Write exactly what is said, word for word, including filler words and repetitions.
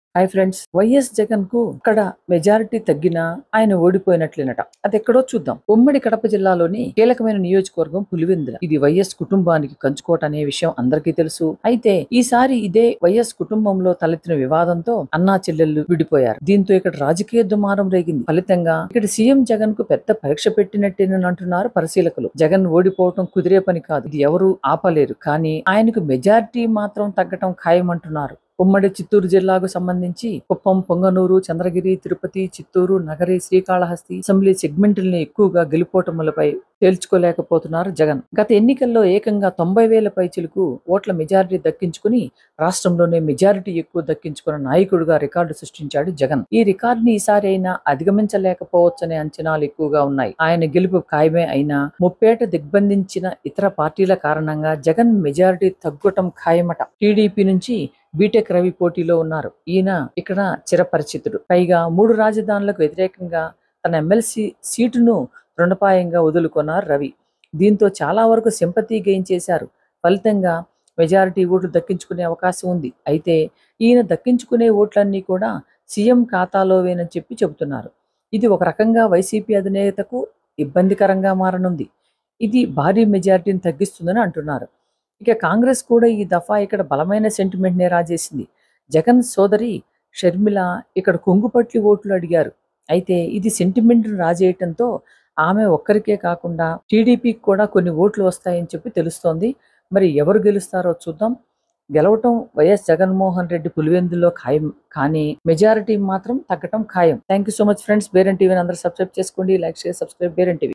Hi friends, YS Jagan కు ఇక్కడ majority తగ్గినా ఆయన ఓడిపోయినట్లేనట. అది ఎక్కడో చూద్దాం. ఉమ్మడి కడప జిల్లాలోని కీలకమైన నియోజకవర్గం పులివెందుల. ఇది వైఎస్ కుటుంబానికి కంచుకోట అనే విషయం అందరికీ తెలుసు. అయితే ఈసారి ఇదే వైఎస్ కుటుంబంలో తలెత్తిన వివాదంతో అన్నా చెల్లెళ్లు విడిపోయారు. దీంతో ఇక్కడ రాజకీయ దుమారం రేగింది. ఫలితంగా ఇక్కడ సీఎం జగన్ కు పెద్ద పరీక్ష పెట్టినట్టేనని అంటున్నారు పరిశీలకులు. జగన్ ఓడిపోవటం కుదిరే పని కాదు, ఇది ఎవరు ఆపలేరు. కానీ ఆయనకు మెజారిటీ మాత్రం తగ్గటం ఖాయమంటున్నారు. ఉమ్మడి చిత్తూరు జిల్లాకు సంబంధించి కుప్పం, పొంగనూరు, చంద్రగిరి, తిరుపతి, చిత్తూరు, నగరి, శ్రీకాళహస్తి అసెంబ్లీ సెగ్మెంట్లని ఎక్కువగా గెలుపోటములపై తేల్చుకోలేకపోతున్నారు జగన్. గత ఎన్నికల్లో ఏకంగా తొంభై వేల పైచిలకు ఓట్ల మెజారిటీ దక్కించుకుని రాష్ట్రంలోనే మెజారిటీ ఎక్కువ దక్కించుకున్న నాయకుడిగా రికార్డు సృష్టించాడు జగన్. ఈ రికార్డుని ఈసారి అయినా అధిగమించలేకపోవచ్చనే అంచనాలు ఎక్కువగా ఉన్నాయి. ఆయన గెలుపు ఖాయమే అయినా ముప్పేట దిగ్బంధించిన ఇతర పార్టీల కారణంగా జగన్ మెజారిటీ తగ్గటం ఖాయమట. టీడీపీ నుంచి బీటెక్ రవి పోటీలో ఉన్నారు. ఈయన ఇక్కడ చిరపరిచితుడు. పైగా మూడు రాజధానులకు వ్యతిరేకంగా తన ఎమ్మెల్సీ సీటును తృణపాయంగా వదులుకున్నారు రవి. దీంతో చాలా వరకు సింపతి గెయిన్ చేశారు. ఫలితంగా మెజారిటీ ఓట్లు దక్కించుకునే అవకాశం ఉంది. అయితే ఈయన దక్కించుకునే ఓట్లన్నీ కూడా సీఎం ఖాతాలోవేనని చెప్పి చెబుతున్నారు. ఇది ఒక రకంగా వైసీపీ అధినేతకు ఇబ్బందికరంగా మారనుంది. ఇది భారీ మెజారిటీని తగ్గిస్తుందని అంటున్నారు. ఇక కాంగ్రెస్ కూడా ఈ దఫా ఇక్కడ బలమైన సెంటిమెంట్ నే రాజేసింది. జగన్ సోదరి షర్మిల ఇక్కడ కొంగుపట్లి ఓట్లు అడిగారు. అయితే ఇది సెంటిమెంట్ రాజేయటంతో ఆమె ఒక్కరికే కాకుండా టీడీపీకి కూడా కొన్ని ఓట్లు వస్తాయని చెప్పి తెలుస్తోంది. మరి ఎవరు గెలుస్తారో చూద్దాం. గెలవటం వైఎస్ జగన్మోహన్ రెడ్డి పులివెందుల్లో ఖాయం, కానీ మెజారిటీ మాత్రం తగ్గటం ఖాయం. Thank you so much friends. Baron టీవీని అందరూ సబ్స్క్రైబ్ చేసుకోండి, like share, subscribe Baron TV.